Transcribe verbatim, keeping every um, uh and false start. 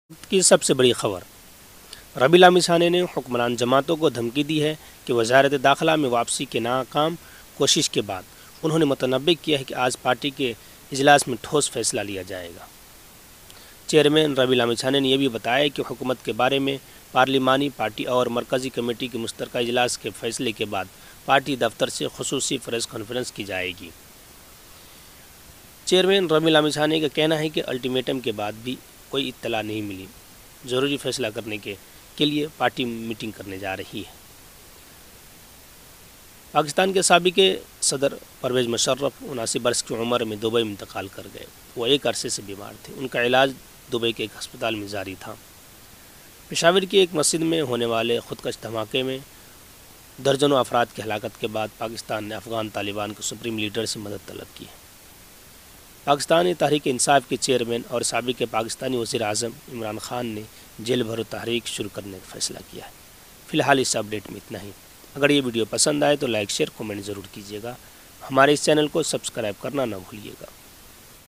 کی سب سے بڑی خبر، ربیع الامی ثانی نے حکمران جماعتوں کو دھمکی دی ہے کہ وزارت داخلہ میں واپسی کے ناکام کوشش کے بعد انہوں نے متنبع کیا ہے کہ آج پارٹی کے اجلاس میں ٹھوس فیصلہ لیا جائے گا۔ چیئرمین ربیع الامی ثانی نے یہ بھی بتایا کہ حکومت کے بارے میں پارلیمانی پارٹی اور مرکزی کمیٹی کے مشترکہ اجلاس کے فیصلے کے بعد پارٹی دفتر سے خصوصی پریس کانفرنس کی جائے گی۔ چیئرمین ربیع الامی ثانی کا کہنا ہے کہ الٹیمیٹم کے بعد بھی کوئی اطلاع نہیں ملی، ضروری فیصلہ کرنے کے کے لیے پارٹی میٹنگ کرنے جا رہی ہے۔ پاکستان کے سابق صدر پرویز مشرف اناسی برس کی عمر میں دبئی میں انتقال کر گئے۔ وہ ایک عرصے سے بیمار تھے، ان کا علاج دبئی کے ایک ہسپتال میں جاری تھا۔ پشاور کی ایک مسجد میں ہونے والے خودکش دھماکے میں درجنوں افراد کی ہلاکت کے بعد پاکستان نے افغان طالبان کے سپریم لیڈر سے مدد طلب کی ہے۔ پاکستانی تحریک انصاف کے چیئرمین اور سابق پاکستانی وزیر اعظم عمران خان نے جیل بھرو تحریک شروع کرنے کا فیصلہ کیا ہے۔ فی الحال اس اپڈیٹ میں اتنا ہی۔ اگر یہ ویڈیو پسند آئے تو لائک شیئر کومنٹ ضرور کیجیے گا۔ ہمارے اس چینل کو سبسکرائب کرنا نہ بھولیے گا۔